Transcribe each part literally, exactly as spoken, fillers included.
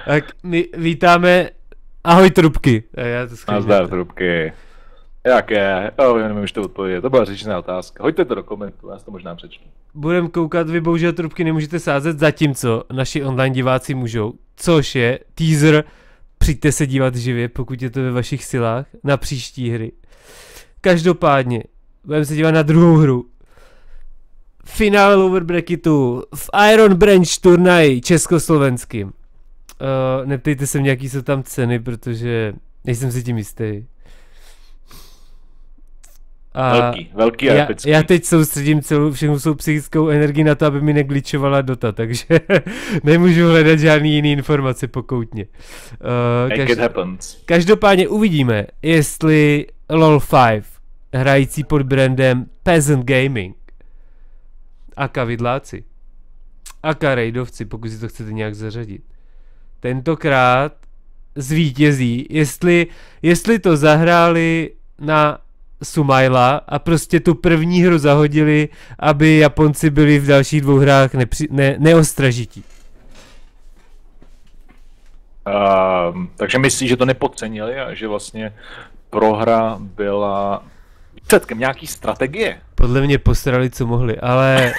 Tak my vítáme, ahoj trubky. Nazdar trubky. Jak je? Oh, já nevím, už to odpovědět. To byla řečná otázka. Hoďte to do komentu, já to možná přečtu. Budem koukat, vy bohužel trubky nemůžete sázet, zatímco naši online diváci můžou. Což je teaser, přijďte se dívat živě, pokud je to ve vašich silách, na příští hry. Každopádně, budeme se dívat na druhou hru. Finále lower bracketu v Iron Branch turnaji československým. Uh, neptejte se mě, jaký jsou tam ceny, protože nejsem si tím jistý. A velký, velký a já, epický. Já teď soustředím celou všechnu svou psychickou energii na to, aby mi negličovala dota, takže nemůžu hledat žádný jiný informace pokoutně. Uh, Make it happens. Každopádně uvidíme, jestli LOL pět, hrající pod brandem Peasant Gaming, aka vidláci, aka raidovci, pokud si to chcete nějak zařadit, tentokrát zvítězí, jestli, jestli to zahráli na Sumaila a prostě tu první hru zahodili, aby Japonci byli v dalších dvou hrách nepři, ne, neostražití. Uh, takže myslíš, že to nepodcenili a že vlastně prohra byla výsledkem nějaký strategie? Podle mě postarali, co mohli, ale...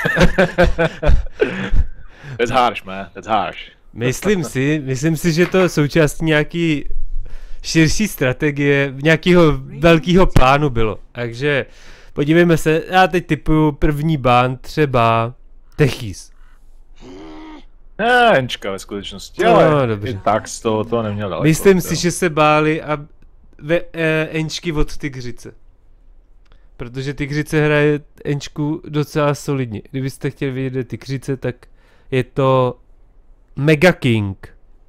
That's harsh, man. That's harsh. Myslím si, myslím si, že to je součástí nějaký širší strategie, nějakého velkého plánu bylo. Takže podívejme se, já teď typuju první ban, třeba Techis. Ne, Enčka ve skutečnosti, no, ale dobře. tak z toho to neměl daleko. Myslím si, že se báli a ve, e, Enčky od Tygřice. Protože Tygřice hraje Enčku docela solidně. Kdybyste chtěli vidět Tygřice, tak je to Mega King.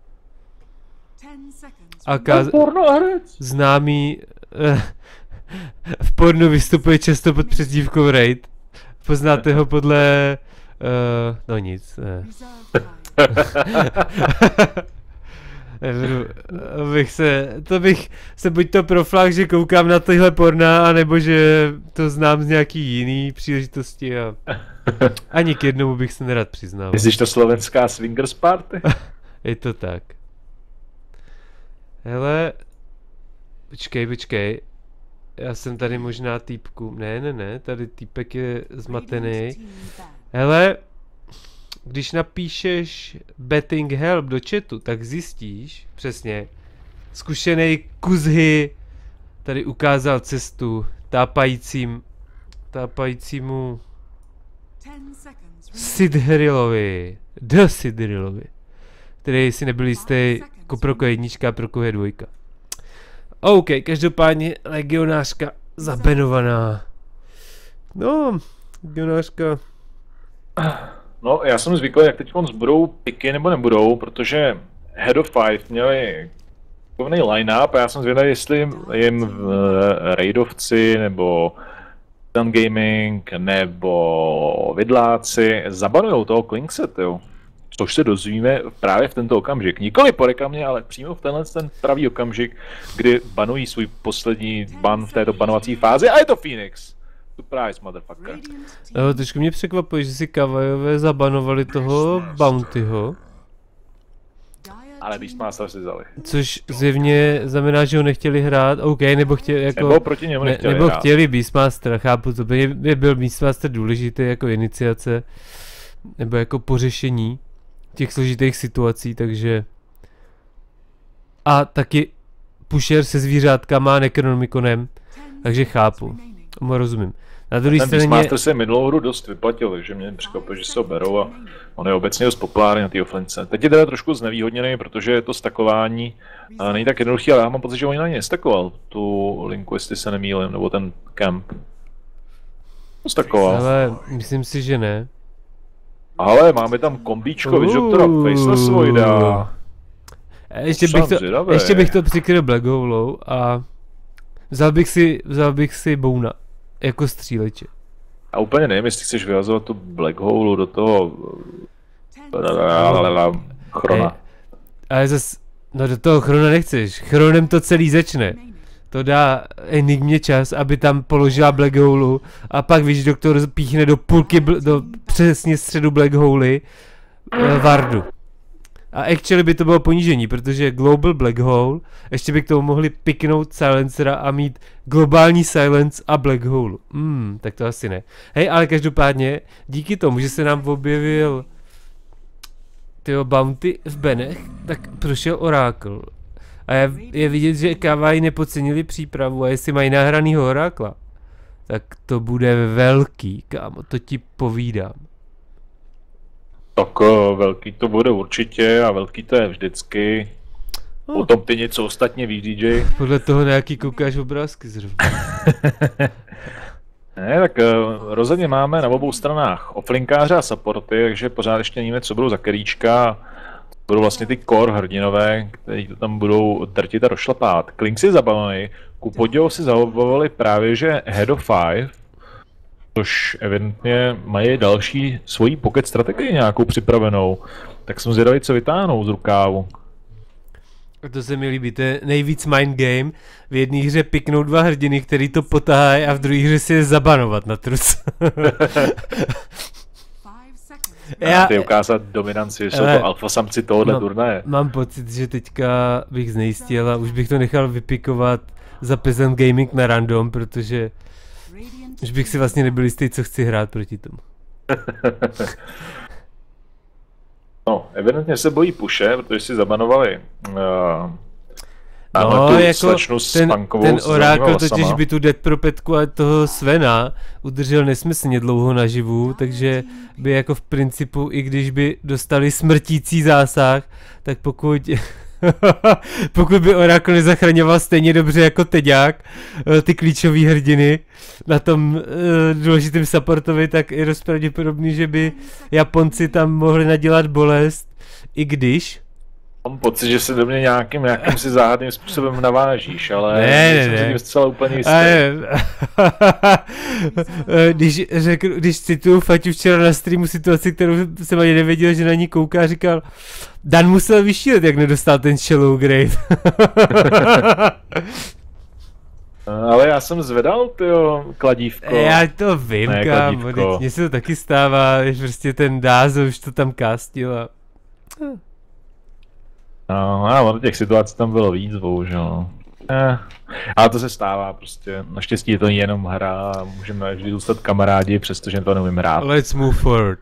Aka známý uh, v pornu vystupuje často pod přezdívkou Raid. Poznáte ho podle uh, no nic. Ne. bych se, to bych se buď to proflák, že koukám na tyhle porna, anebo že to znám z nějaký jiný příležitosti a ani k jednomu bych se nerad přiznal. Myslíš to slovenská swingers party? Je to tak. Hele, počkej, počkej, já jsem tady možná týpku, ne, ne, ne, tady týpek je zmatený. Hele, když napíšeš betting help do chatu, tak zjistíš, přesně, zkušený Kuzhy tady ukázal cestu tápajícím, tápajícímu Sidhrilovi, The Sidhrilovi, který si nebyl jistý, jako pro jednička a pro je dvojka. OK, každopádně legionářka zabenovaná. No, legionářka. No, já jsem zvyklý, jak teď budou piky nebo nebudou, protože Head of Five měli takový line-up a já jsem zvědavý, jestli jim raidovci nebo Sun Gaming nebo vidláci zabanujou toho Klinkset, jo. Což se dozvíme právě v tento okamžik. Nikoli po reklamě, ale přímo v tenhle ten pravý okamžik, kdy banují svůj poslední ban v této banovací fázi a je to Phoenix. Surprise, motherfucker. No, trošku mě překvapuje, že si Kavajové zabanovali toho Bountyho. Ale Beastmaster si vzali. Což zjevně znamená, že ho nechtěli hrát, OK, nebo chtěli jako... Nebo proti němu nechtěli ne, Nebo hrát. chtěli Beastmaster, chápu to, by byl Beastmaster důležitý jako iniciace, nebo jako pořešení těch složitých situací, takže... A taky pusher se zvířátkama a Necronomiconem, takže chápu, mu rozumím. Na druhé ten straně... Beastmaster se minulou hru dost vyplatil, takže mě překvapuje, že se ho berou a on je obecně dost populární na té offlince. Teď je teda trošku znevýhodněný, protože to stakování není tak jednoduchý, ale já mám pocit, že on na ně nestakoval tu linku, jestli se nemýlím, nebo ten camp. To stakoval. Ale myslím si, že ne. Ale máme tam kombíčko, víš, doktora Facelessoida. Ještě bych to, ještě bych to přikryl Black Holou a vzal bych si, vzal bych si Bouna jako stříleče. A úplně nevím, jestli chceš vyhazovat tu Black Hole do toho Chrona. Ale zas, no do toho Chrona nechceš, Chronem to celý začne. To dá Enigmě čas, aby tam položila Black Hole a pak víš, doktor píchne do půlky, do přesně středu Black Hole Vardu. A actually by to bylo ponížení, protože Global Black Hole, ještě by k tomu mohli piknout Silencera a mít globální Silence a Black Hole. Hmm, tak to asi ne. Hej, ale každopádně, díky tomu, že se nám objevil tyho Bounty v Benech, tak prošel Oracle. A je, je vidět, že Kawaii nepodcenili přípravu a jestli mají nahranýho Orákla, tak to bude velký, kámo, to ti povídám. Tak uh, velký to bude určitě a velký to je vždycky. Oh. Potom ty něco ostatně víš, D J. Podle toho, na jaký koukáš obrázky zrovna. Ne, tak uh, rozhodně máme na obou stranách offlinkáře a supporty, takže pořád ještě nevíme, co budou za keríčka. Budou vlastně ty core hrdinové, kteří to tam budou drtit a rošlapát. Klink si zabavili, ku podivu si zabavili právě, že Head of Five, což evidentně mají další svoji pocket strategii nějakou připravenou. Tak jsem zvědavý, co vytáhnou z rukávu. To se mi líbí, to je nejvíc mind game. V jedné hře piknou dva hrdiny, který to potahají a v druhé hře si je zabanovat na trus. Já ty ukázat dominanci, jsou to alfa samci tohohle no, turnaje. Mám pocit, že teďka bych znejistil a už bych to nechal vypikovat za Peasant Gaming na random, protože už bych si vlastně nebyl jistý, co chci hrát proti tomu. No, evidentně se bojí puše, protože si zabanovali uh, no, tu jako ten, ten Orákl totiž by tu Dead Propetku a toho Svena udržel nesmyslně dlouho naživu, takže by jako v principu, i když by dostali smrtící zásah, tak pokud pokud by Orákl nezachraňoval stejně dobře jako Teďák, ty klíčový hrdiny na tom uh, důležitým supportovi, tak je dost pravděpodobný, že by Japonci tam mohli nadělat bolest, i když mám pocit, že se do mě nějakým, nějakým si záhadným způsobem navážíš, ale ne, ne, jsem ne. si tím zcela úplně jistý. když, řekl, když cituju Faťu včera na streamu situaci, kterou jsem ani nevěděl, že na ní kouká, říkal, Dan musel vyšílet, jak nedostal ten shallow grave. Ale já jsem zvedal, tyjo, kladívko. Já to vím, kámo, mně se to taky stává, že prostě ten Dázo už to tam castil a... No, ale těch situací tam bylo víc, bohužel. Eh, ale to se stává prostě, naštěstí je to jenom hra a můžeme vždy zůstat kamarádi, přestože to neumím hrát. Let's move forward.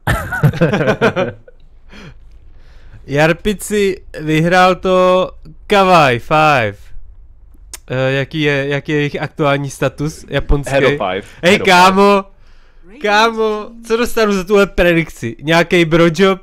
Jarpici vyhrál to Kawaii Five. Uh, jaký je, jaký je jejich aktuální status japonský? Head of Five. Hej kámo, kámo, co dostanu za tuhle predikci? Nějaký brojob?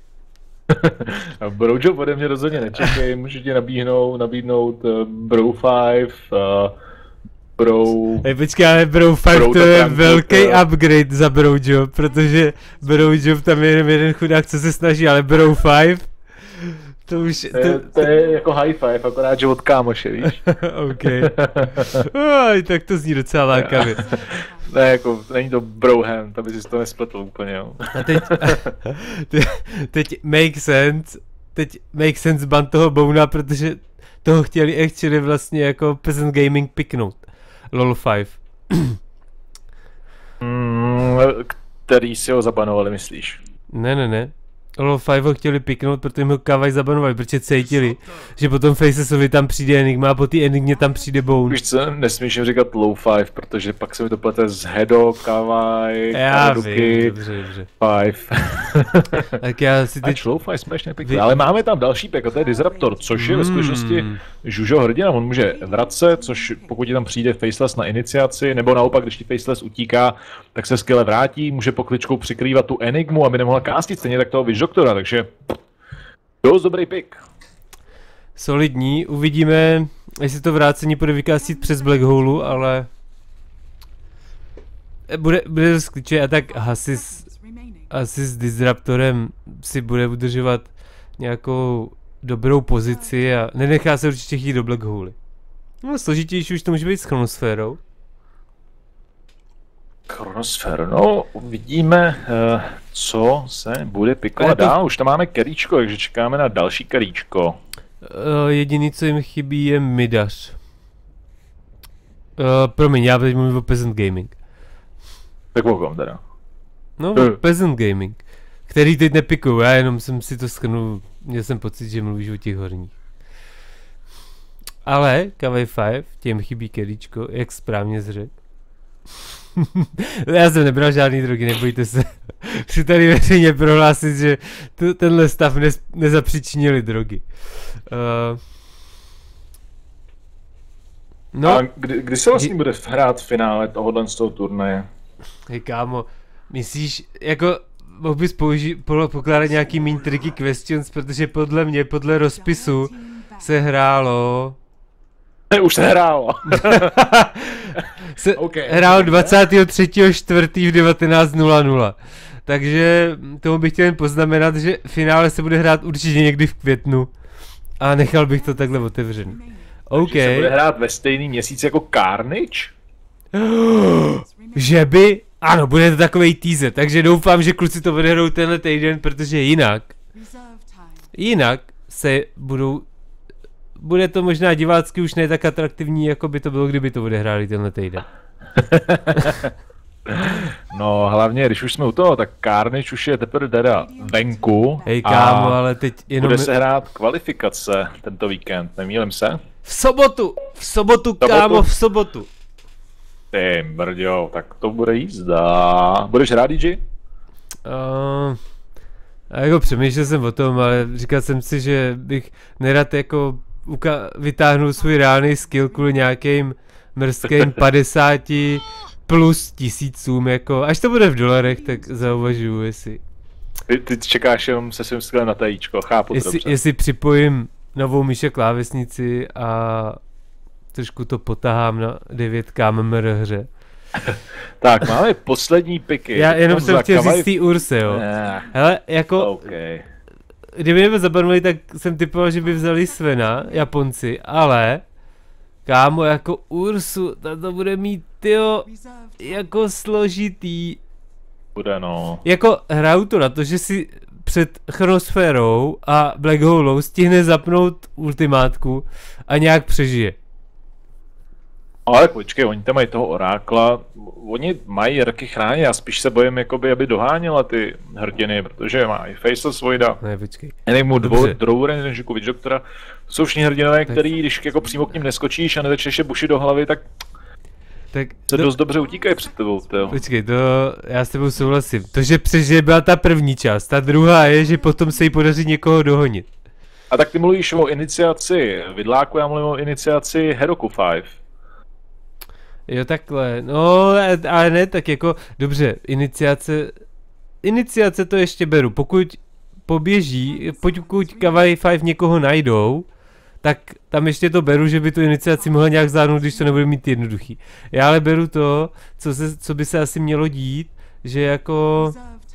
Brojob ode mě rozhodně nečekej, můžu ti nabídnout, nabídnout uh, Bro Five, uh, Bro... Hej počkej, ale Bro Five bro to je Frank velký to... upgrade za Brojob, protože Brojob tam je jenom jeden chudák, co se snaží, ale Bro Five... To už... To, to, to je jako high five, akorát, že od kámoše, víš? OK. Oj, tak to zní docela lákavě. Ne, jako, není to broham, to by si to nespletl úplně, jo. A teď, teď, teď make sense, teď make sense ban toho Bouna, protože toho chtěli actually vlastně jako Peasant Gaming piknout. LOL five. mm, který si ho zabanovali, myslíš? Ne, ne, ne. LOL five ho chtěli piknout, protože jim ho Kawaii zabanovali, protože cítili, že potom Facesovi tam přijde Enigma a po té Enigmě tam přijde Bone. Víš co, nesmíš jim říkat low five, protože pak se mi to plete z Hedo, Kawaii, Karaduki, dobře, dobře. Five. Tak já si teď... Ač low five jsme ještě nepikli, ale máme tam další pek, a to je Disruptor, což je ve skutečnosti Žužo hrdina, on může vracet, což pokud ti tam přijde Faceless na iniciaci, nebo naopak, když ti Faceless utíká, tak se skvěle vrátí, může pokličkou přikrývat tu Enigmu, aby nemohla kástit, stejně tak toho Witch Doktora, takže dost dobrý pick. Solidní, uvidíme, jestli to vrácení bude vykástit přes Black Hole, ale bude, bude to skliče a tak asi s, asi s Disruptorem si bude udržovat nějakou dobrou pozici a nenechá se určitě chytit do Black Hole. No složitější už to může být s Chronosférou. Chronosféru, no uvidíme, uh, co se bude pikovat to... dál, už tam máme keríčko, takže čekáme na další keríčko. Uh, jediný, co jim chybí, je Midař. Uh, promiň, já teď mluvím o Peasant Gaming. Tak o kom teda? No, uh. Peasant Gaming, který teď nepikuju, já jenom jsem si to shrnul, měl jsem pocit, že mluvíš o těch horních. Ale Kavej pět, těm chybí kedíčko, jak správně zřekl. Já jsem nebral žádný drogy, nebojte se. Chci tady veřejně prohlásit, že to, tenhle stav ne, nezapřičinili drogy. Uh, no, a kdy, kdy se vlastně bude hrát v finále tohohle z toho turnaje? Hej kámo, myslíš, jako mohl bys použi- pokládat nějaký méně tricky questions, protože podle mě, podle rozpisu se hrálo... Už se hrálo. se okay, hrálo dvacátého třetího čtvrtého v devatenáct nula nula. Takže tomu bych chtěl jen poznamenat, že finále se bude hrát určitě někdy v květnu. A nechal bych to takhle otevřený. OK. Takže se bude hrát ve stejný měsíc jako Carnage? Že by? Ano, bude to takovej teaser, takže doufám, že kluci to odehrajou tenhle týden, protože jinak, jinak se budou, bude to možná divácky už ne tak atraktivní, jako by to bylo, kdyby to odehráli tenhle týden. No hlavně, když už jsme u toho, tak Carnage už je teprve teda venku. Hej kámo, ale teď jenom... Bude se hrát kvalifikace tento víkend, nemýlím se? V sobotu, v sobotu, sobotu? kámo, v sobotu. Ty brďo, tak to bude jízda. Budeš hrát D J? Uh, jako přemýšlel jsem o tom, ale říkal jsem si, že bych nerad jako vytáhnul svůj reálný skill kvůli nějakým mrzkým padesáti plus tisícům, jako, až to bude v dolarech, tak zauvažuju, jestli... Ty, ty čekáš jenom se svým skillem na tajíčko, chápu jestli, to dobře. Jestli připojím novou myš a klávesnici a trošku to potahám na devět ká em em er hře. Tak, máme poslední piky. Já jenom jsem chtěl říct z té Urse, jo. Yeah. Hele, jako... Okay. Kdyby nebyl zabarvili, tak jsem typoval, že by vzali Svena, Japonci, ale... Kámo, jako Ursu, ta to bude mít, tyjo, jako složitý. Bude, no. Jako hraju to na to, že si před Chronosférou a Black Holou stihne zapnout ultimátku a nějak přežije. Ale počkej, oni tam mají toho orákla, oni mají Rky chránit, já spíš se bojím, jakoby, aby doháněla ty hrdiny, protože mají Faceless Voida, ne, počkej. Enigmu, Drower, Nežuku, Witch Doctora, to jsou všichni hrdinové, který, když jako přímo k ním neskočíš a nezačneš je buši do hlavy, tak, tak se to... dost dobře utíkají před tebou, tyjo. Počkej, to já s tebou souhlasím, to, že přežije byla ta první část, ta druhá je, že potom se jí podaří někoho dohonit. A tak ty mluvíš o iniciaci Vidláku, já mluvím o iniciaci Heroku pět. Jo, takhle, no, ale ne, tak jako, dobře, iniciace, iniciace to ještě beru, pokud poběží, pokud Kawaii pět někoho najdou, tak tam ještě to beru, že by tu iniciaci mohla nějak zvládnout, když to nebude mít jednoduchý. Já ale beru to, co, se, co by se asi mělo dít, že jako,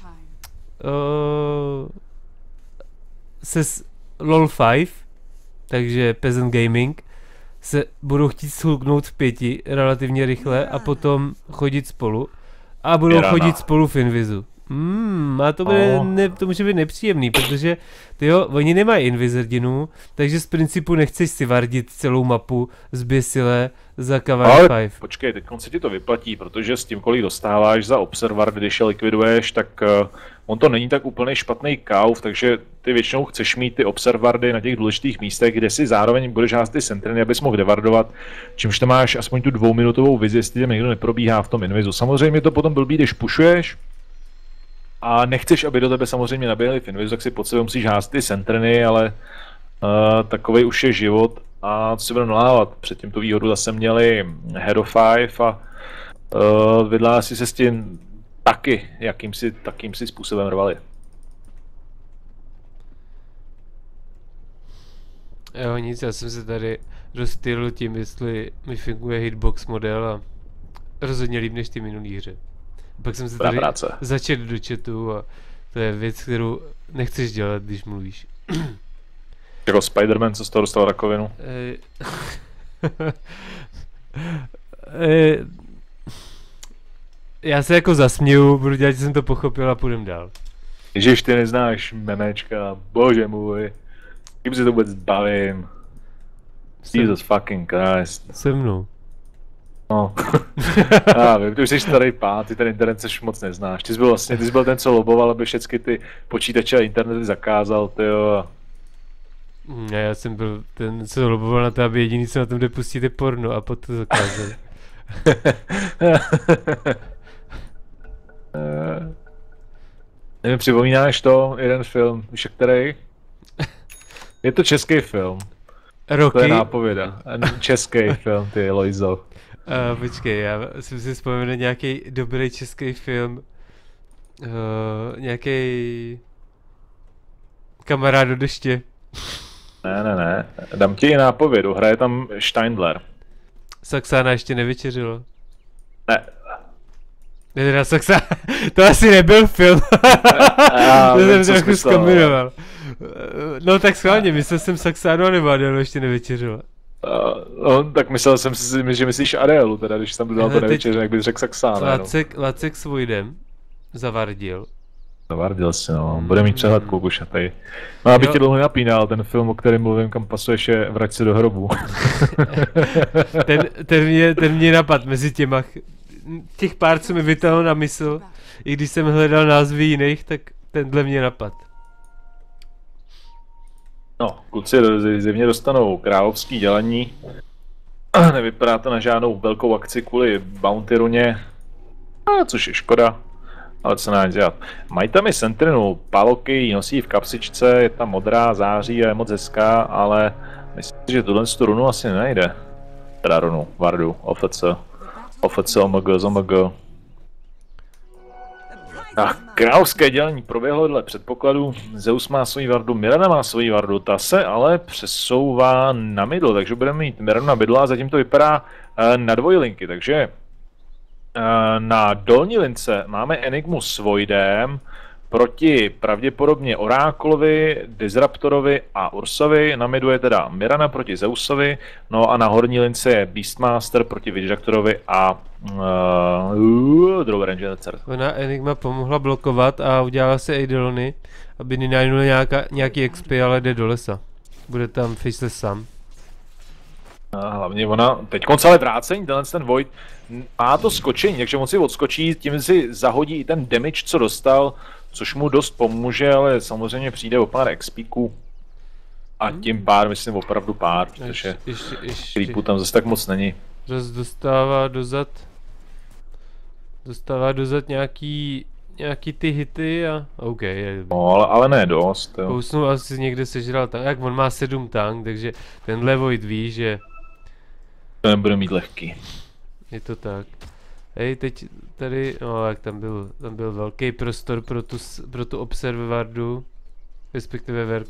uh, se s LOL pět, takže Peasant Gaming, se budou chtít shulknout v pěti relativně rychle a potom chodit spolu a budou Pirana. chodit spolu v Invizu. Hmm, a to, bude oh. ne, to může být nepříjemný, protože tyjo, oni nemají Invis hrdinu, takže z principu nechceš si vardit celou mapu zběsile za Kawaii pět. Počkej, teď se ti to vyplatí, protože s tím, kolik dostáváš za Observer, když je likviduješ, tak uh, on to není tak úplně špatný kauf, takže ty většinou chceš mít ty Observardy na těch důležitých místech, kde si zároveň budeš házet ty Sentriny, abys mohl devardovat, čímž to máš aspoň tu dvouminutovou vizi, jestli tam někdo neprobíhá v tom Invizu. Samozřejmě to potom blbý, když pušuješ a nechceš, aby do tebe samozřejmě naběhli v Invizu, tak si pod sebe musíš házet ty Sentriny, ale uh, takovej už je život. A co si budeme nalávat, předtím tu výhodu zase měli Hero pět a uh, Vidláci se s tím taky, jakýmsi, takýmsi způsobem rvali. Jo, nic, já jsem se tady rozstýlil tím, jestli mi funguje hitbox model a rozhodně líp než ty minulý hře. Pak jsem se tady začet do chatu a to je věc, kterou nechceš dělat, když mluvíš. Jako Spider-Man, co z toho dostal rakovinu? Já se jako zasměju, budu dělat, že jsem to pochopil a půjdem dál. Ježiš, ty neznáš memečka, bože můj. Kým si to vůbec bavím? Jesus fucking Christ. Se mnou. No. Já vím, ty už jsi starý pán, ty ten internet seš moc neznáš. Ty jsi byl vlastně, ty jsi byl ten, co loboval, aby všechny ty počítače a internety zakázal, tyjo. Ne, já jsem byl ten, co loboval na to, aby jediný, co na tom jde pustit, je porno a potom zakázali. Nevím, připomínáš to, jeden film, víš který? Je to český film. Roky? To je nápověda. Český film, ty Lojzo. Uh, počkej, já jsem si vzpomněl nějaký dobrý český film. Uh, nějaký Kamarád do deště. Ne, ne, ne. Dám ti i nápovědu. Hraje tam Steindler. Saxána ještě nevyčeřilo. Ne. Teda Saxána, to asi nebyl film. Já, to vím, jsem trochu myslel. zkombinoval. No tak schválně, myslel jsem Saxánu a nebo Adélu ještě nevyčeřilo. Uh, no, tak myslel jsem si, že myslíš Adélu, teda, když tam dodal to nevyčeře, jak bys řekl Saxána. Lacek, no. Lacek s Vojdem zavardil. Zavardil si, no. Bude mít přehled koukušatej. No, aby ti dlouho nenapínal ten film, o kterém mluvím, kam pasuješ, je Vrať se do hrobu. ten, ten, mě, ten mě napad mezi těma. Těch pár, co mi vytáhl na mysl, i když jsem hledal názvy jiných, tak tenhle mě napad. No, kluci zjevně dostanou královský dělení. Nevypadá to na žádnou velkou akci kvůli bounty runě, což je škoda. Ale co nám dělat. Mají tam i Sentrinu, Paloky, nosí v kapsičce, je tam modrá, září a je moc hezká, ale myslím si, že tuhle tu runu asi nenajde. Teda runu, Vardu, O F C. O F C, O M G, Z M G. Tak, královské dělení proběhlo dle předpokladu. Zeus má svoji Vardu, Mirana má svoji Vardu, ta se ale přesouvá na middle, takže budeme mít Miranu na middle a zatím to vypadá uh, na dvojlinky, takže na dolní lince máme Enigmu s Voidem proti pravděpodobně Orákulovi, Disruptorovi a Ursovi. Na midu je teda Mirana proti Zeusovi, no a na horní lince je Beastmaster proti Witchdoktorovi a uh, Draw Ranger. Ona Enigma pomohla blokovat a udělala se Eidolony, aby nenajnuli nějaký X P, ale jde do lesa. Bude tam Faceless sám. A hlavně ona, teď konce ale vrácení, tenhle ten Void má to skočení, takže on si odskočí, tím si zahodí i ten damage, co dostal, což mu dost pomůže, ale samozřejmě přijde o pár expíků. A tím pár, myslím opravdu pár, protože creepů tam zase tak moc není. Zase dostává dozad, dostává dozad nějaký, nějaký ty hity a OK. Je, no ale, ale ne dost. Jo. Kousnul asi někde sežral tank, jak on má sedm tank, takže tenhle Void ví, že to nebude mít lehký. Je to tak. Hej, teď tady, no jak tam byl, tam byl velký prostor pro tu, pro tu observardu, respektive ver,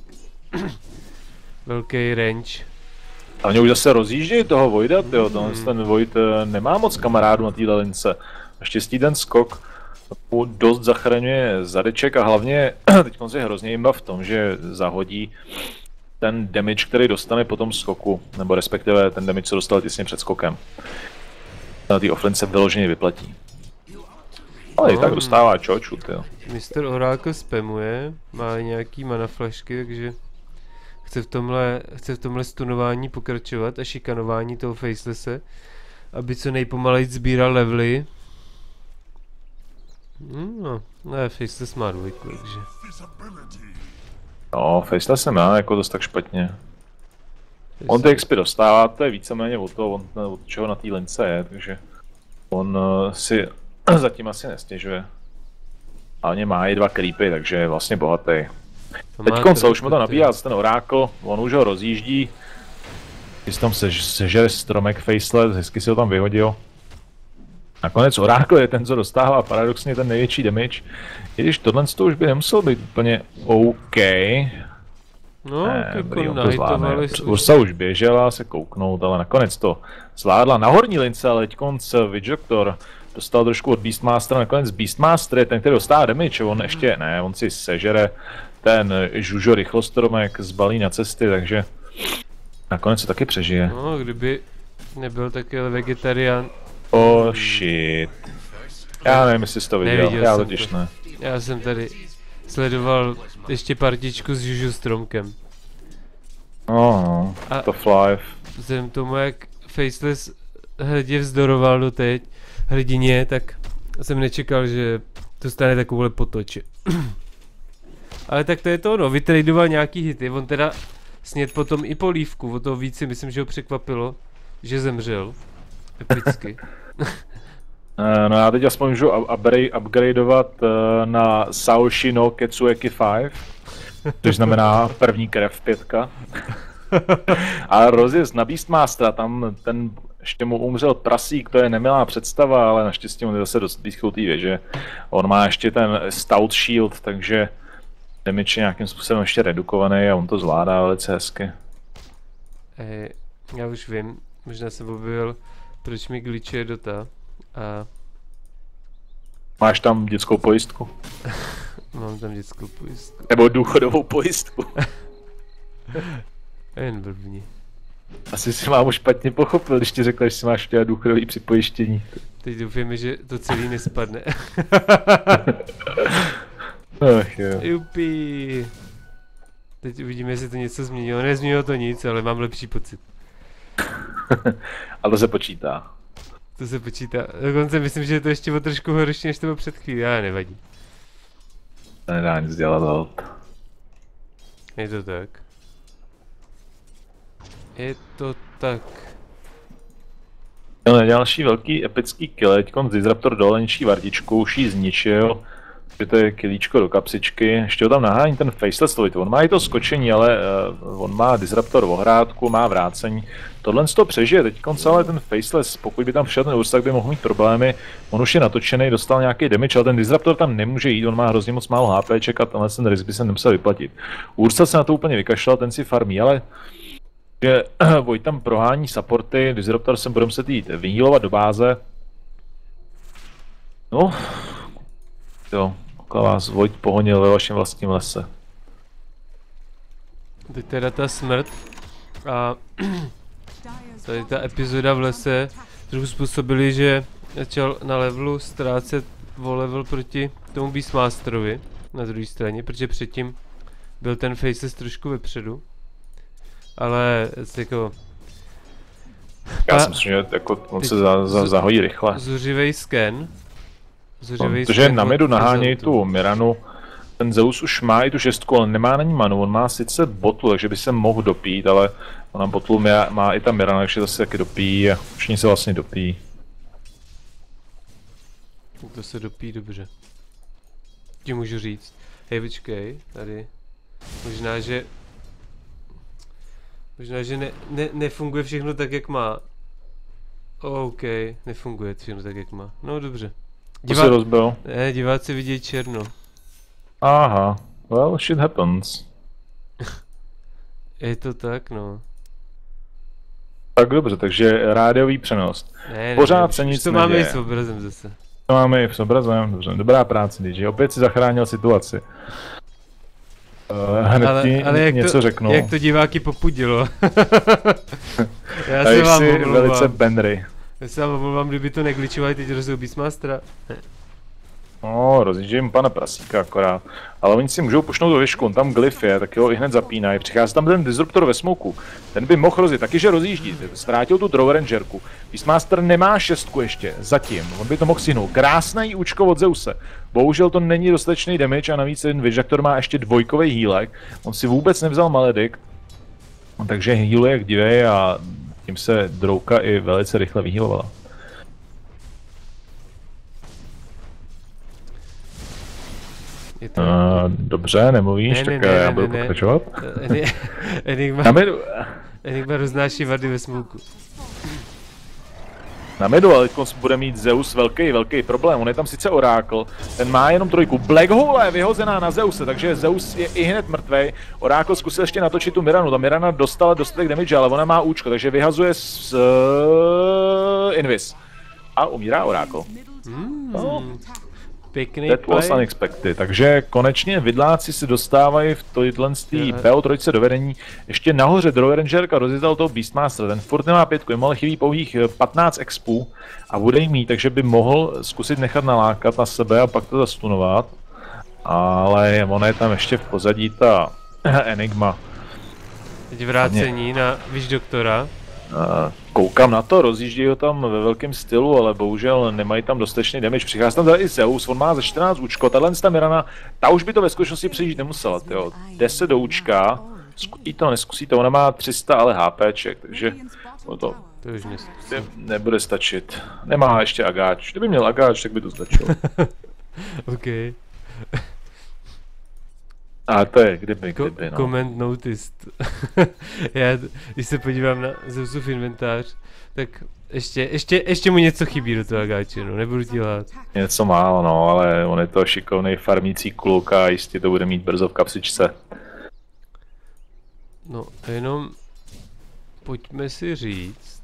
velký range. A mě už zase rozjíždějí toho Voida, tyjo, mm. ten Void nemá moc kamarádů na téhle lince. Naštěstí ten skok mu dost zachraňuje zadeček a hlavně teď on si hrozně jimba v tom, že zahodí ten damage, který dostane po tom skoku, nebo respektive ten damage, co dostal těsně před skokem. Na té offline se vyloženě vyplatí. Ale i tak dostává čoču, tyjo. mister Oracle spamuje, má nějaký mana flashky, takže chce v tomhle, chce v tomhle stunování pokračovat a šikanování toho Facelesse, aby co nejpomalejc sbíral levely. Hmm, no, ne, Faceless má dvojku, takže... No, Faceless se má jako dost tak špatně. On ty X P dostává, to je víceméně od toho, on, od čeho na té lince je, takže on uh, si zatím asi nestěžuje. Hlavně má i dva creepy, takže je vlastně bohatý. Teďkon se už mu to nabíhá ten Orákl, on už ho rozjíždí. Když tam sež, sežere stromek Faceless, hezky si ho tam vyhodil. Nakonec Orákl je ten, co dostává paradoxně ten největší damage. I když tohle to už by nemuselo být úplně OK. No, ne, jako nahitovali už. Ursa už běžela se kouknout, ale nakonec to zvládla na horní lince, ale teďkonc Witchdoktor dostal trošku od Beastmastera, nakonec Beastmaster je ten, který dostává damage, on ještě ne, on si sežere ten žužo rychlostromek, zbalí na cesty, takže nakonec se taky přežije. No, kdyby nebyl taky vegetarián. Oh shit. Já nevím, jestli jsi to viděl, Neviděl já totiž to. ne. Já jsem tady sledoval ještě partičku s Juju Stromkem. Oh, no, to fly. Vzhledem tomu, jak Faceless hrdě vzdoroval doteď, hrdině, tak jsem nečekal, že dostane takovouhle potoče. Ale tak to je to ono, vytradoval nějaký hity, on teda sněd potom i polívku, o toho víc si myslím, že ho překvapilo, že zemřel. Epicky. No já teď aspoň můžu upgradeovat na Saoshi no Ketsueki pět, což znamená první krev pětka. A rozjezd na Beastmastera, tam ten ještě mu umřel prasík, to je nemilá představa, ale naštěstí on je zase dost blízko té věže. On má ještě ten Stout Shield, takže damage je nějakým způsobem ještě redukovaný a on to zvládá velice hezky. E, já už vím, možná jsem objevil, proč mi glitchuje Dota. A... Máš tam dětskou pojistku? Mám tam dětskou pojistku. Nebo důchodovou pojistku? Jen blbni. Asi si mámu špatně pochopil, když ti řekl, že si máš udělat důchodový připojištění. Teď doufáme, že to celý nespadne. Ach jo. Jupi. Teď uvidíme, jestli to něco změnilo. Nezměnilo to nic, ale mám lepší pocit. Ale to se počítá. To se počítá. Dokonce myslím, že je to ještě o trošku horší, než to bylo před chvílí, ale nevadí. To nedá nic dělat, hold. Je to tak. Je to tak. Měl další velký epický kill, teďkon Disruptor dole ničí vartičku, už ji zničil. Že to je kilíčko do kapsičky, ještě ho tam nahání ten Faceless Lollit. On má i to skočení, ale uh, on má Disruptor v ohrádku, má vrácení. Tohle z toho přežije, teď ale ten Faceless, pokud by tam přišel ten Urs, tak by mohl mít problémy. On už je natočený, dostal nějaký damage, ale ten Disruptor tam nemůže jít, on má hrozně moc málo HPček a tenhle ten risk by se nemusel vyplatit. Ursa se na to úplně vykašlal, ten si farmí, ale že Vojt tam prohání supporty, Disruptor se bude muset jít vyhýlovat do báze. No, jo. Vás Vojt pohonil ve vašem vlastním lese. Teď teda ta smrt a tady ta epizoda v lese trochu způsobili, že začal na levelu ztrácet o level proti tomu Beastmasterovi na druhé straně, protože předtím byl ten Faceless trošku vepředu. Ale jako... Já si myslím, že jako on se za, za, zahojí rychle. Zuřivej scan. Zuřivej Protože scan na midu nahánějí tu Miranu. Ten Zeus už má i tu šestku, ale nemá na ní manu. On má sice botlu, takže by se mohl dopít, ale ona botlu má, má i ta Mirana, takže zase taky dopí a všichni se vlastně dopí. To se dopí dobře. Ti můžu říct. Hej, počkej, tady. Možná, že... Možná, že ne, ne, nefunguje všechno tak, jak má. OK, nefunguje všechno tak, jak má. No dobře. Divá... To se rozbil. Ne, diváci vidějí černo. Aha, well, shit happens. Je to tak, no. Tak dobře, takže rádiový přenos. Ne, Pořád ne, se nic to máme i s obrazem zase. To máme i s obrazem, dobře. Dobrá práce, D J. Opět si zachránil situaci. Uh, hned ale, ti ale jak něco to, řeknu. Jak to diváky popudilo. Já se vám omlouvám. velice Benry. Já se vám omlouvám, kdyby to negličovali teď rozhodl Beastmastera. No, rozjíždím pana Prasíka akorát. Ale oni si můžou pušnout do věžku, on tam glyf je, tak ho i hned zapínají. Přichází tam ten Disruptor ve smoku. Ten by mohl rozjet, taky že rozjíždí. Ztrátil tu Draw Rangerku. Beastmaster nemá šestku ještě, zatím. On by to mohl stihnout. Krásný účko od Zeuse. Bohužel to není dostatečný damage a navíc ten Vijaktor má ještě dvojkový healek. On si vůbec nevzal Maledict. Takže healuje jak divej a tím se Drouka i velice rychle vyhealovala. To... Uh, dobře, nemluvíš, ne, tak ne, já ne, budu ne, pokračovat. Ne. Enigma, na midu. Enigma roznáší vady ve smoku. Na midu, ale bude mít Zeus velký, velký problém. On je tam sice Orákl, ten má jenom trojku. Black Hole je vyhozená na Zeuse, takže Zeus je i hned mrtvej. Orákl zkusil ještě natočit tu Miranu, ta Mirana dostala dostatek damage, ale ona má účko, takže vyhazuje z uh, Invis. A umírá Orákl. Mm. No. Pěkný That play. Was unexpected, takže konečně vidláci se dostávají v téhle P O tři do vedení. Ještě nahoře Draw Rangerka rozjezdal toho Beastmaster, ten furt nemá pětku, jim ale chybí pouhých patnáct expů a bude jim mít, takže by mohl zkusit nechat nalákat na sebe a pak to zastunovat. Ale ona je tam ještě v pozadí ta Enigma. Teď vrácení na Witch Doktora. Koukám na to, rozjíždějí ho tam ve velkém stylu, ale bohužel nemají tam dostatečný damage. Přichází tam tady i Zeus, on má za čtrnáct účko, tahle ta Mirana, ta už by to ve skutečnosti přijít nemusela, jo. deset do účka, zkusí to, neskusí to, ona má tři sta ale HPček, takže to, to už neskusí. Nebude stačit. Nemá ještě agáč, kdyby měl agáč, tak by to stačilo. OK. A to je, kdyby, kdyby, no. Comment noticed. Já, když se podívám na Zeusův inventář, tak ještě, ještě, ještě mu něco chybí do toho agáče, no, nebudu ti lhát. Něco málo, no, ale on je to šikovnej farmící kluk a jistě to bude mít brzo v kapsičce. No, jenom pojďme si říct.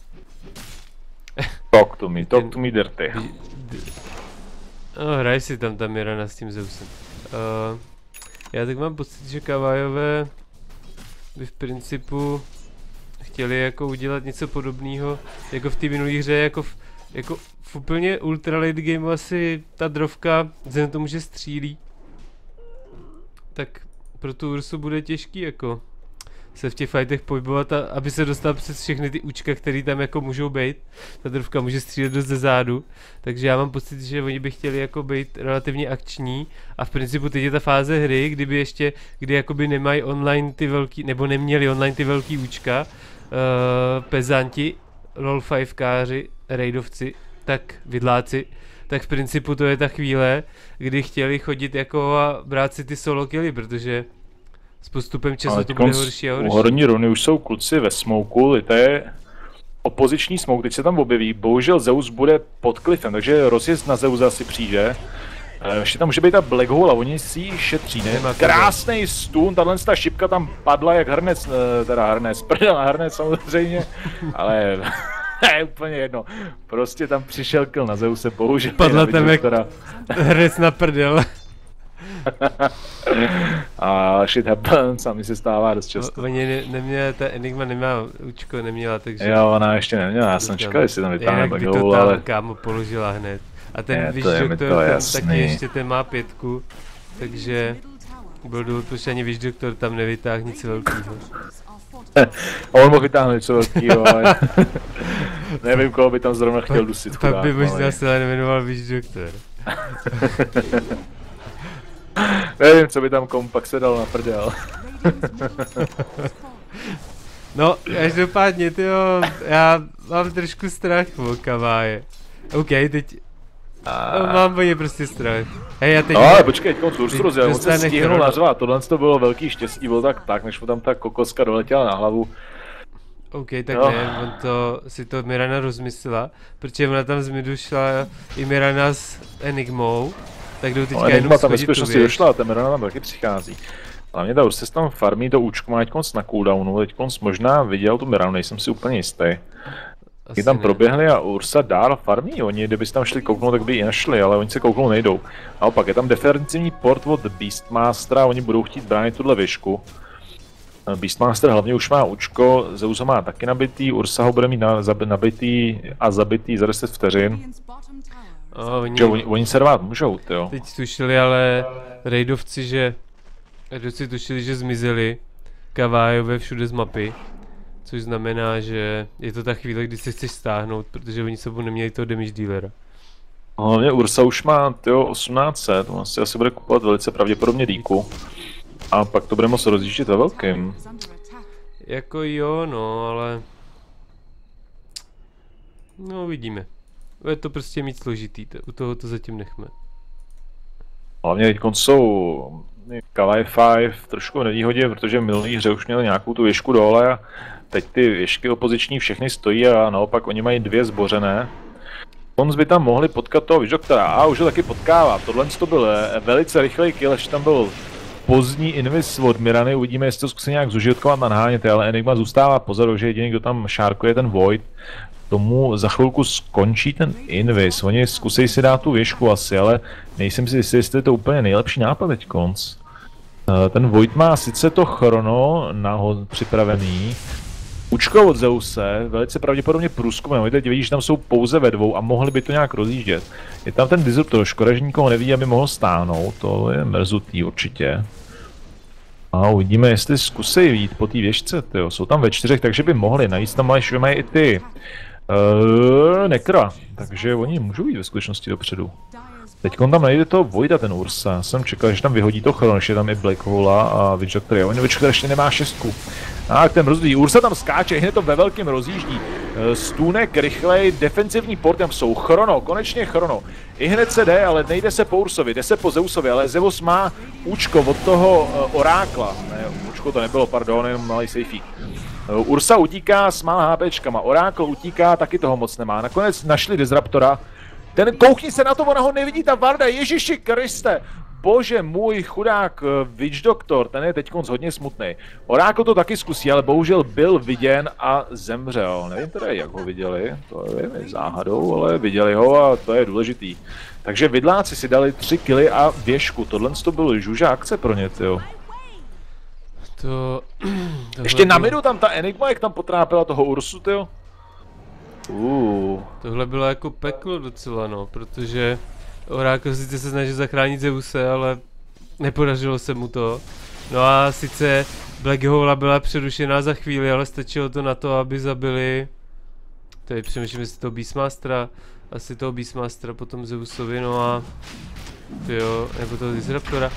Talk to me, talk to me dirty. No, hraj si tam ta Mirana s tím Zeusem. Uh, já tak mám pocit, že Kawaiové by v principu chtěli jako udělat něco podobného, jako v té minulé hře, jako v, jako v úplně ultra late game asi ta drovka, vzhledem tomu, že střílí, tak pro tu Ursu bude těžký jako se v těch fightech pohybovat, a aby se dostal přes všechny ty účka, které tam jako můžou být. Ta drovka může střílet dost ze zádu, takže já mám pocit, že oni by chtěli jako být relativně akční a v principu teď je ta fáze hry, kdyby ještě, kdy jakoby nemají online ty velký, nebo neměli online ty velký účka, uh, pezanti, lol five káři, raidovci, tak vidláci, tak v principu to je ta chvíle, kdy chtěli chodit jako a brát si ty solo killy, protože s postupem času to bude horší a horší. U horní runy už jsou kluci ve smoku, to je opoziční smoke, teď se tam objeví, bohužel Zeus bude pod klifem, takže rozjezd na Zeusa asi přijde. Ještě tam může být ta Black Hole a oni si ji šetří, ne? Krásný stun, tahle ta šipka tam padla jak hrnec, teda hrnec, prdel na hrnec samozřejmě, ale je úplně jedno, prostě tam přišel kill na Zeuse, bohužel. Padla tam jak hrnec na prdel. A shit happens, a mi se stává dost často. Oni ne, neměla, ta Enigma neměla účko, neměla, takže... Jo, ona ještě neměla, já jsem čekal, jestli tam vytáhne Black Hole, ale... ale... to kámo položila hned. A ten je, víš, to je doktor, to ten jasný. taky ještě ten má pětku, takže... Byl důvod, proč ani víš, doktor tam nevytáhl nic velkýho. On mohl vytáhnout něco velkýho, ale... nevím, koho by tam zrovna chtěl dusit. Pak by možná se ale nejmenoval víš, doktor. Nevím, co by tam kompak se dal na prdel. No, každopádně, tyjo, já mám trošku strach o Kawaje. OK, teď... No, mám o ně prostě strach. Hej, já teď... No, ale počkej, teďko tu Ursu rozjel, on se stihnul nařvat, tohle to bylo velký štěstí, bylo tak tak, než mu tam ta kokoska doletěla na hlavu. OK, tak no. Ne, on to, si to Mirana rozmyslela, protože ona tam z midu šla i Mirana s Enigmou. Tak jdou teďka no, jenom tam ve skutečnosti došla, ta Mirana tam taky přichází. Hlavně ta Ursa tam farmí do účku, má teďkonc na cooldownu, teďkonc možná viděl tu Miranu, nejsem si úplně jistý. Oni tam ne. proběhli a Ursa dál farmí, oni kdyby si tam šli kouknout, tak by i našli, ale oni se kouknout nejdou. Naopak je tam defensivní port od Beastmastera, oni budou chtít bránit tuhle věžku. Beastmaster hlavně už má účko, Zeus má taky nabitý, Ursa ho bude mít na, zab, nabitý a zabitý za deset vteřin. Oh, oni, že oni, oni se rvát můžou, jo. Teď tušili ale raidovci, že raidovci tušili, že zmizeli Kawaiové všude z mapy, což znamená, že je to ta chvíle, kdy se chceš stáhnout, protože oni sebou neměli toho damage dealera. Hlavně Ursa už má tyjo, osmnáct set, on si asi bude kupovat velice pravděpodobně díku. A pak to bude moct rozjíždět ve velkým. Jako jo, no, ale... No, uvidíme. Je to prostě mít složitý, u toho to zatím nechme. Hlavně teď jsou Kawaii pět trošku v nevýhodě, protože v minulý hře už měli nějakou tu věžku dole a teď ty věžky opoziční všechny stojí a naopak oni mají dvě zbořené. Konc by tam mohli potkat toho víš doktora a už ho taky potkává. Tohle to byl velice rychlej kill, až tam byl pozdní invis od Mirany, uvidíme, jestli to zkusí nějak zužitkovat na naháněte, ale Enigma zůstává pozadu, že jediný, kdo tam šárkuje, ten Void. Tomu za chvilku skončí ten invis, oni zkusí si dát tu věžku asi, ale nejsem si jistý, jestli je to úplně nejlepší nápad teď konc. Ten Void má sice to chrono naho připravený, účko od Zeuse, velice pravděpodobně průzkumem, teď vidíš, že tam jsou pouze ve dvou a mohli by to nějak rozjíždět. Je tam ten disruptor, škoda, že nikoho nevidí, aby mohl stáhnout, to je mrzutý určitě. A uvidíme, jestli zkusí jít po té věžce, tyjo. Jsou tam ve čtyřech, takže by mohli najít, tam mají, mají i ty uh, Nekra, takže oni můžou jít ve skutečnosti dopředu. Teď tam najde toho Voida, ten Ursa. Já jsem čekal, že tam vyhodí to Chron, že tam je Black Hole a Witch Doctor. On Witch Doctor ještě nemá šestku. A ten rozdíl. Ursa tam skáče, hned to ve velkém rozjíždí. Stůnek rychlej, defenzivní port, tam jsou Chrono, konečně Chrono. I hned se jde, ale nejde se po Ursovi, jde se po Zeusovi, ale Zeus má účko od toho uh, Orákla. Ne, účko to nebylo, pardon, jenom malý safety. Uh, Ursa utíká s mála HPčkama, Orákl utíká, taky toho moc nemá. Nakonec našli Disruptora. Ten, koukni se na to, ona ho nevidí, ta Varda, Ježiši Kriste! Bože můj chudák Witch Doctor, ten je teď hodně smutný. Orákl to taky zkusí, ale bohužel byl viděn a zemřel. Nevím teda, jak ho viděli, to je záhadou, ale viděli ho a to je důležitý. Takže vidláci si dali tři killy a věžku, tohle to byl žuža akce pro ně, tyjo. To... Ještě na midu tam ta Enigma, jak tam potrápila toho Ursu, tyjo. Uh. Tohle bylo jako peklo docela, no, protože Orákl sice se snažil zachránit Zeuse, ale nepodařilo se mu to. No a sice Black Hole byla přerušená za chvíli, ale stačilo to na to, aby zabili... Tady přemýšlím, jestli toho Beastmastera, asi toho Beastmastera, potom Zeusovi, no a... Jo, nebo toho Disruptora.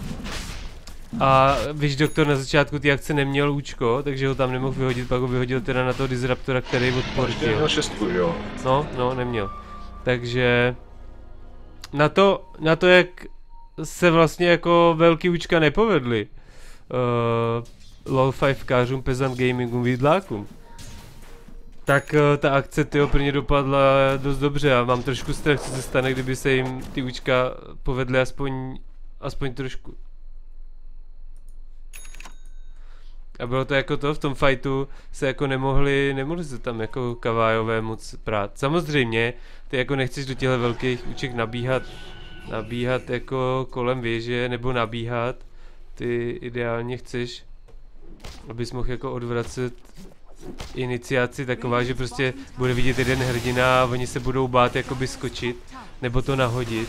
A Witch Doctor na začátku té akce neměl účko, takže ho tam nemohl vyhodit, pak ho vyhodil teda na toho Disruptora, který odportil. Neměl šestku, jo? No, no, neměl. Takže... Na to, na to, jak se vlastně jako velký účka nepovedly uh, LOL fivekářům, Peasant Gamingům, vidlákům, tak uh, ta akce tyjo pro ně dopadla dost dobře a mám trošku strach, co se stane, kdyby se jim ty účka povedly aspoň, aspoň trošku. A bylo to jako to, v tom fightu se jako nemohli, nemohli se tam jako kavájové moc prát. Samozřejmě, ty jako nechceš do těchto velkých úček nabíhat, nabíhat jako kolem věže, nebo nabíhat. Ty ideálně chceš, abys mohl jako odvracet iniciaci taková, že prostě bude vidět jeden hrdina a oni se budou bát jakoby skočit, nebo to nahodit.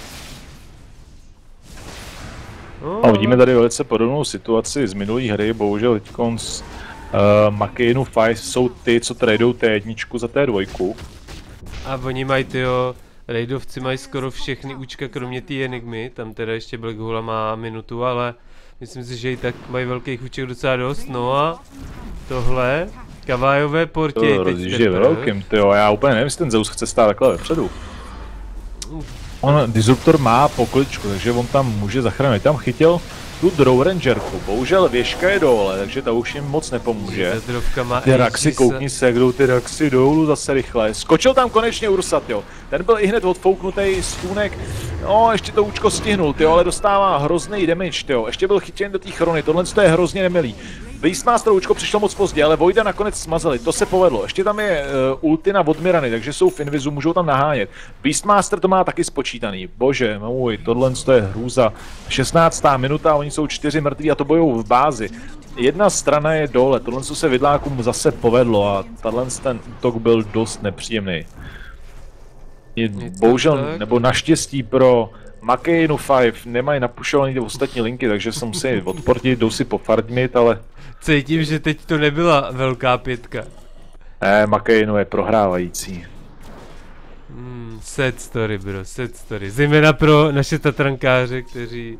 A vidíme tady velice podobnou situaci z minulý hry, bohužel teďkon z uh, Makainu Five jsou ty, co tradeou té jedničku za té dvojku. A oni mají tyjo, raidovci mají skoro všechny účka, kromě té Enigmy, tam teda ještě Black Hole má minutu, ale myslím si, že i tak mají velkých úček docela dost, no a tohle, kavájové portě. To je velkým, tyjo, já úplně nevím, jestli ten Zeus chce stát takhle vepředu. On Disruptor má pokličku, takže on tam může zachránit. Tam chytil tu Drow Rangerku, bohužel věžka je dole, takže ta už jim moc nepomůže. Ty Raxy, koukni se, jak jdou ty Raxy dolů zase rychle. Skočil tam konečně Ursat, jo. Ten byl i hned odfouknutý stůnek. No, ještě to účko stihnul, tyjo, ale dostává hrozný damage, tyjo. Ještě byl chytěn do té chrony, tohle je hrozně nemilý. Beastmaster účko přišlo moc pozdě, ale Voida nakonec smazali, to se povedlo. Ještě tam je uh, ultina od Mirany, takže jsou v invizu, můžou tam nahánět. Beastmaster to má taky spočítaný, bože můj, tohle je hrůza. šestnáctá minuta, oni jsou čtyři mrtví a to bojou v bázi. Jedna strana je dole, tohle se vidlákům zase povedlo a tenhle ten útok byl dost nepříjemný. Je, bohužel, nebo naštěstí pro Makainu Five nemají napušovaný ty ostatní linky, takže se musí odportit, jdou si pofardmit, ale... Cítím, že teď to nebyla velká pětka. Ne, Makainu je prohrávající. Hmm, sad story, bro, sad story. Zejména pro naše tatrankáře, kteří...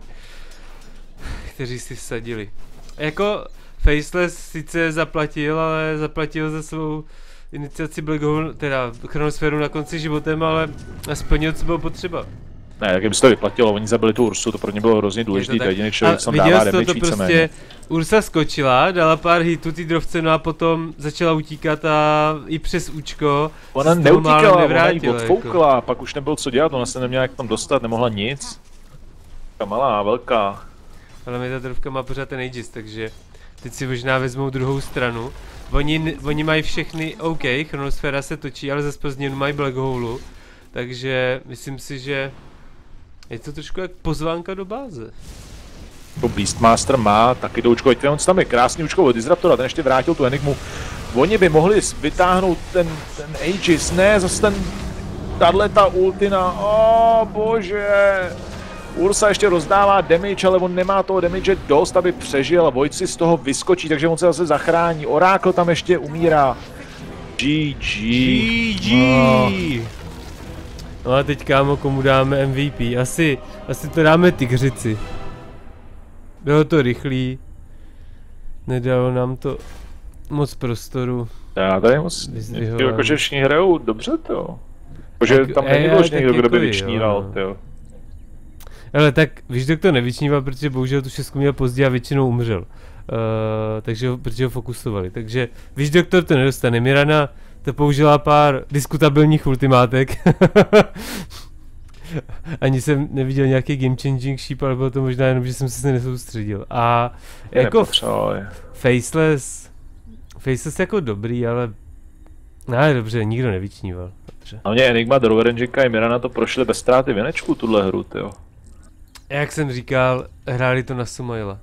kteří si vsadili. Jako Faceless sice zaplatil, ale zaplatil za svou iniciaci Black Hole, teda chronosféru na konci životem, ale splnil, co bylo potřeba. Ne, jak by se to vyplatilo, oni zabili tu Ursu, to pro ně bylo hrozně důležité, to jediný člověk, co dává damage to prostě, Ursa skočila, dala pár hitů ty drovce, no a potom začala utíkat a i přes účko. Ona neutíkala, ona jí odfoukla, jako. Pak už nebylo co dělat, ona se neměla jak tam dostat, nemohla nic. Taká malá, velká. Ale mi ta drovka má pořád ten Aegis, takže teď si možná vezmou druhou stranu. Oni, oni mají všechny, OK, chronosféra se točí, ale zase pozdě mají Black Hole, takže myslím si, že je to trošku jak pozvánka do báze. Beastmaster má taky to účko, on tam je krásný účko od Disruptora, ten ještě vrátil tu Enigmu. Oni by mohli vytáhnout ten, ten Aegis, ne, zase ten, tato ultina, o oh, bože. Ursa ještě rozdává damage, ale on nemá toho damage dost, aby přežil a Void si z toho vyskočí, takže on se zase zachrání. Oracle tam ještě umírá. G G. G G. No. No a teď kámo, komu dáme M V P? Asi, asi to dáme Tygřici. Bylo to rychlý. Nedalo nám to moc prostoru. Já tady moc, jakože všichni hrajou dobře to. Jakože tam není už někdo, kdo by vyčníval, jo. Ale tak víš, kdo to nevyčníval, protože bohužel tu šestku měl pozdě a většinou umřel. Uh, takže ho, protože ho fokusovali. Takže víš, doktor to nedostane. Mirana to použila pár diskutabilních ultimátek. Ani jsem neviděl nějaký game changing sheep, ale bylo to možná jenom, že jsem se nesoustředil. A je jako Faceless, Faceless jako dobrý, ale no, dobře, nikdo nevyčníval. Dobře. A mě Enigma, Droverengika i Mirana to prošli bez ztráty věnečku tuhle hru, tyjo. Jak jsem říkal, hráli to na Sumaila.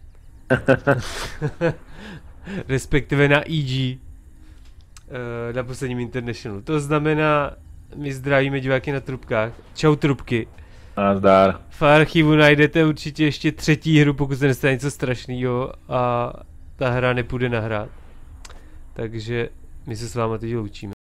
Respektive na E G. Uh, na posledním Internationalu. To znamená, my zdravíme diváky na trubkách. Čau trubky. Nazdar. V archivu najdete určitě ještě třetí hru, pokud se nestane něco strašného a ta hra nepůjde nahrát. Takže my se s váma teď loučíme.